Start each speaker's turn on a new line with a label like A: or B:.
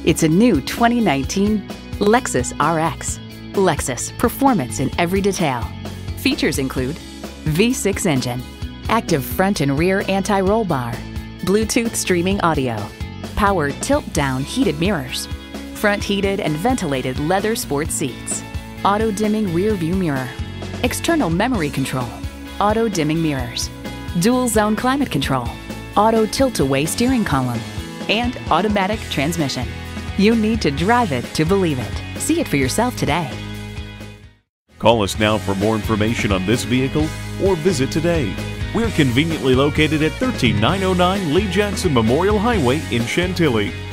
A: It's a new 2019 Lexus RX. Lexus, performance in every detail. Features include V6 engine, active front and rear anti-roll bar, Bluetooth streaming audio, power tilt-down heated mirrors, front heated and ventilated leather sports seats, auto-dimming rear view mirror, external memory control, auto-dimming mirrors, dual-zone climate control, auto tilt-away steering column, and automatic transmission. You need to drive it to believe it. See it for yourself today.
B: Call us now for more information on this vehicle or visit today. We're conveniently located at 13909 Lee Jackson Memorial Highway in Chantilly.